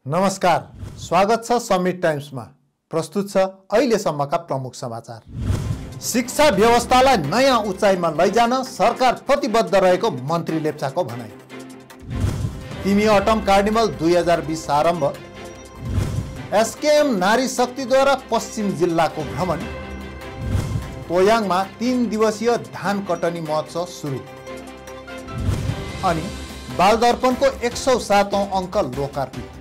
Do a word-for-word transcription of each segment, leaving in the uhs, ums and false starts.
नमस्कार, स्वागत छ समिट टाइम्समा। प्रस्तुत छ अहिलेसम्मका प्रमुख समाचार। शिक्षा व्यवस्थालाई नयाँ उचाइमा लैजान सरकार प्रतिबद्ध रहेको मन्त्री लेप्चाको भनाइ। तिमी अटम कार्निभल दुई हजार बीस आरम्भ। एसकेएम नारी शक्तिद्वारा पश्चिम जिल्लाको भ्रमण। तोयाङमा तीन दिवसीय धान कटनी महोत्सव सुरु। अनि बालदर्पणको एक सौ सातौं अङ्क लोकार्पित।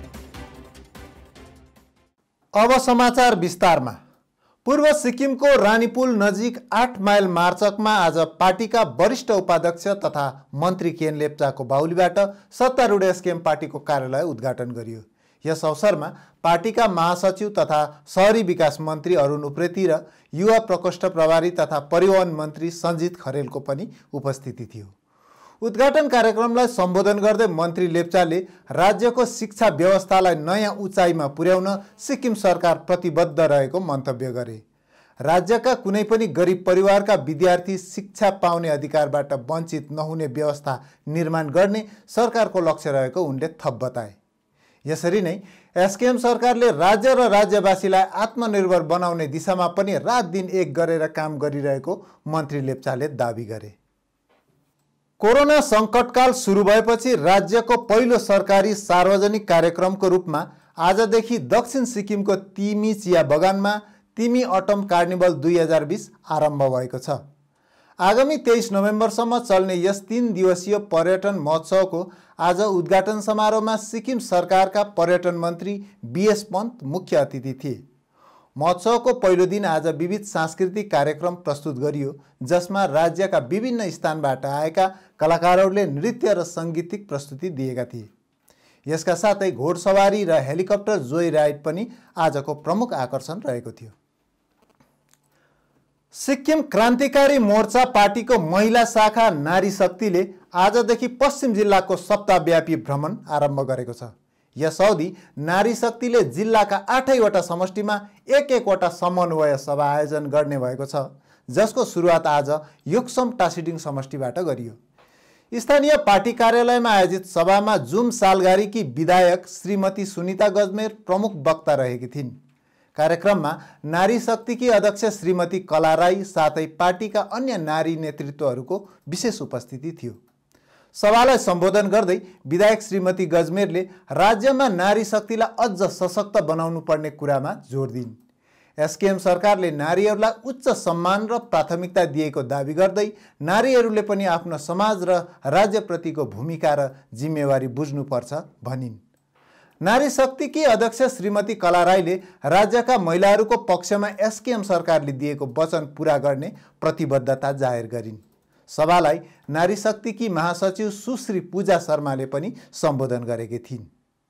अब समाचार विस्तारमा। पूर्व सिक्किमको रानीपुल नजिक आठ माइल मार्चकमा आज पार्टीका वरिष्ठ उपाध्यक्ष तथा मन्त्री केन लेप्चाको बाहुलीबाट सत्तारूढ एसकेएम पार्टीको कार्यालय उद्घाटन गरियो। यस अवसरमा पार्टीका महासचिव तथा शहरी विकास मन्त्री अरुण उप्रेती र युवा प्रकोष्ठ प्रभारी तथा परिवहन मन्त्री सञ्जित खरेलको पनि उपस्थिति थियो। उद्घाटन कार्यक्रमलाई सम्बोधन गर्दै मन्त्री लेप्चाले राज्यको शिक्षा व्यवस्थालाई नयाँ उचाइमा पुर्याउन सिक्किम सरकार प्रतिबद्ध रहेको मन्तव्य गरे। राज्यका कुनै पनि गरिब परिवारका विद्यार्थी शिक्षा पाउने अधिकारबाट वञ्चित नहुने व्यवस्था निर्माण गर्ने सरकारको लक्ष्य रहेको उनले थप बताए। यसरी नै एसकेएम सरकारले राज्य र राज्यवासीलाई आत्मनिर्भर बनाउने दिशामा पनि रात दिन एक गरेर काम गरिरहेको मन्त्री लेप्चाले दाबी गरे। कोरोना सङ्कटकाल सुरु भएपछि राज्यको पहिलो सरकारी सार्वजनिक कार्यक्रमको रूपमा आजदेखि दक्षिण सिक्किमको तिमी चिया बगानमा तिमी अटम कार्निभल दुई हजार बीस आरम्भ भएको छ। आगामी तेइस नोभेम्बरसम्म चल्ने यस तीन दिवसीय पर्यटन महोत्सवको आज उद्घाटन समारोहमा सिक्किम सरकारका पर्यटन मन्त्री बीएस पन्त मुख्य अतिथि थिए। महोत्सवको पहिलो दिन आज विविध सांस्कृतिक कार्यक्रम प्रस्तुत गरियो, जसमा राज्यका विभिन्न स्थानबाट आएका कलाकारहरूले नृत्य र सङ्गीतिक प्रस्तुति दिएका थिए। यसका साथै घोडसवारी र हेलिकप्टर जोई राइड पनि आजको प्रमुख आकर्षण रहेको थियो। सिक्किम क्रान्तिकारी मोर्चा पार्टीको महिला शाखा नारी शक्तिले आजदेखि पश्चिम जिल्लाको सप्ताहव्यापी भ्रमण आरम्भ गरेको छ। यस अवधि नारी शक्तिले जिल्लाका आठैवटा समष्टिमा एक एकवटा समन्वय सभा आयोजन गर्ने भएको छ, जसको सुरुवात आज योक्सम टासिडिङ समष्टिबाट गरियो। स्थानीय पार्टी कार्यालयमा आयोजित सभामा जुम सालघारीकी विधायक श्रीमती सुनिता गजमेर प्रमुख वक्ता रहेकी थिइन्। कार्यक्रममा नारी शक्तिकी अध्यक्ष श्रीमती कला राई साथै पार्टीका अन्य नारी नेतृत्वहरूको विशेष उपस्थिति थियो। सभालाई सम्बोधन गर्दै विधायक श्रीमती गजमेरले राज्यमा नारी शक्तिलाई अझ सशक्त बनाउनु पर्ने कुरामा जोड दिइन्। एसकेएम सरकारले नारीहरूलाई उच्च सम्मान र प्राथमिकता दिएको दाबी गर्दै नारीहरूले पनि आफ्नो समाज र राज्यप्रतिको भूमिका र जिम्मेवारी बुझ्नुपर्छ भनिन्। नारी शक्तिकी अध्यक्ष श्रीमती कला राईले राज्यका महिलाहरूको पक्षमा एसकेएम सरकारले दिएको वचन पूरा गर्ने प्रतिबद्धता जाहेर गरिन्। सभालाई नारी शक्तिकी महासचिव सुश्री पूजा शर्माले पनि सम्बोधन गरेकी थिइन्।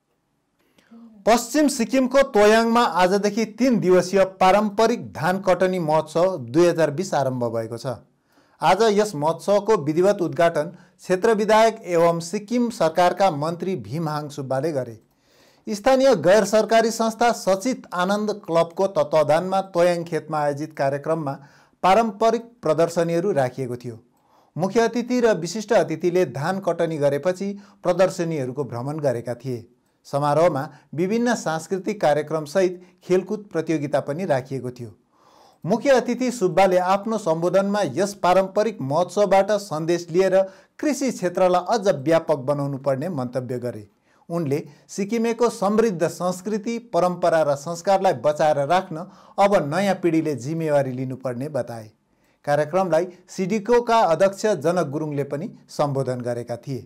पश्चिम सिक्किमको तोयाङमा आजदेखि तीन दिवसीय पारम्परिक धान कटनी महोत्सव दुई हजार बीस आरम्भ भएको छ। आज यस महोत्सवको विधिवत उद्घाटन क्षेत्र विधायक एवं सिक्किम सरकारका मन्त्री भीमहाङ सुब्बाले गरे। स्थानीय गैर सरकारी संस्था सचित आनन्द क्लबको तत्वावधानमा तोयाङ खेतमा आयोजित कार्यक्रममा पारम्परिक प्रदर्शनीहरू राखिएको थियो। मुख्य अतिथि र विशिष्ट अतिथिले धान कटनी गरेपछि प्रदर्शनीहरूको भ्रमण गरेका थिए। समारोहमा विभिन्न सांस्कृतिक कार्यक्रमसहित खेलकुद प्रतियोगिता पनि राखिएको थियो। मुख्य अतिथि सुब्बाले आफ्नो सम्बोधनमा यस पारम्परिक महोत्सवबाट सन्देश लिएर कृषि क्षेत्रलाई अझ व्यापक बनाउनु पर्ने मन्तव्य गरे। उनले सिक्किमेको समृद्ध संस्कृति, परम्परा र संस्कारलाई बचाएर राख्न अब नयाँ पिँढीले जिम्मेवारी लिनुपर्ने बताए। कार्यक्रमलाई सिडिकोका अध्यक्ष जनक गुरुङले पनि सम्बोधन गरेका थिए।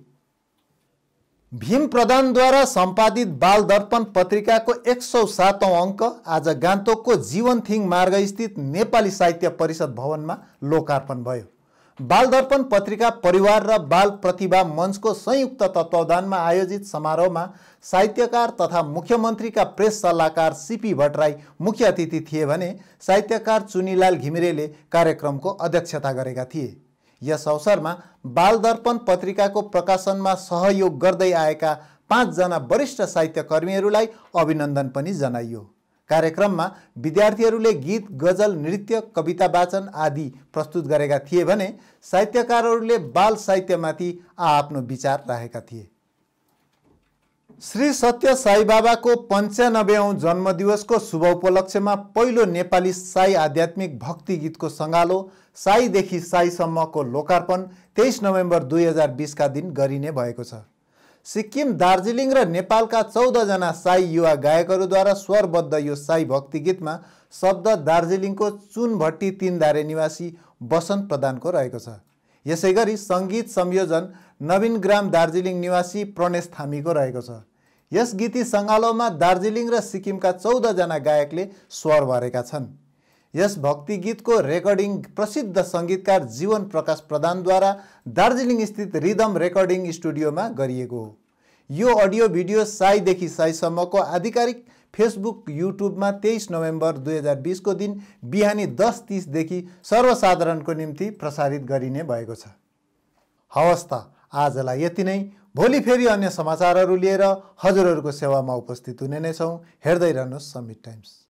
भीम प्रधानद्वारा सम्पादित बाल दर्पण पत्रिकाको एक सौ सातौं अङ्क आज गान्तोकको जीवनथिङ मार्गस्थित नेपाली साहित्य परिषद भवनमा लोकार्पण भयो। बाल दर्पण पत्रिका परिवार र बाल प्रतिभा मञ्चको संयुक्त तत्वावधानमा आयोजित समारोहमा साहित्यकार तथा मुख्यमन्त्रीका प्रेस सल्लाहकार सीपी भट्टराई मुख्य अतिथि थिए भने साहित्यकार चुनीलाल घिमिरेले कार्यक्रमको अध्यक्षता गरेका थिए। यस अवसरमा बाल दर्पण पत्रिकाको प्रकाशनमा सहयोग गर्दै आएका पाँचजना वरिष्ठ साहित्यकर्मीहरूलाई अभिनन्दन पनि जनाइयो। कार्यक्रममा विद्यार्थीहरूले गीत, गजल, नृत्य, कविता वाचन आदि प्रस्तुत गरेका थिए भने साहित्यकारहरूले बाल साहित्यमाथि आआफ्नो विचार राखेका थिए। श्री सत्य साई बाबाको पन्चानब्बेऔं जन्मदिवसको शुभ उपलक्ष्यमा पहिलो नेपाली साई आध्यात्मिक भक्ति गीतको सङ्गालो साईदेखि साईसम्मको लोकार्पण तेइस नोभेम्बर दुई हजार बिसका दिन गरिने भएको छ। सिक्किम, दार्जिलिङ र नेपालका चौधजना साई युवा गायकहरूद्वारा स्वरबद्ध यो साई भक्ति गीतमा शब्द दार्जिलिङको चुनभट्टी तीनधारे निवासी बसन्त प्रधानको रहेको छ। यसै गरी सङ्गीत संयोजन नवीनग्राम दार्जिलिङ निवासी प्रणेश थामीको रहेको छ। यस गीती सङ्गालोमा दार्जिलिङ र सिक्किमका चौधजना गायकले स्वर भरेका छन्। यस भक्ति गीतको रेकर्डिङ प्रसिद्ध सङ्गीतकार जीवन प्रकाश प्रधानद्वारा दार्जिलिङ स्थित रिदम रेकर्डिङ स्टुडियोमा गरिएको हो। यो अडियो भिडियो साईदेखि साईसम्मको आधिकारिक फेसबुक, युट्युबमा तेइस नोभेम्बर दुई हजार बिसको दिन बिहानी दस तीसदेखि सर्वसाधारणको निम्ति प्रसारित गरिने भएको छ। हवस् त, आजलाई यति नै। भोलि फेरि अन्य समाचारहरू लिएर हजुरहरूको सेवामा उपस्थित हुने नै छौँ। हेर्दै रहनुहोस् समिट टाइम्स।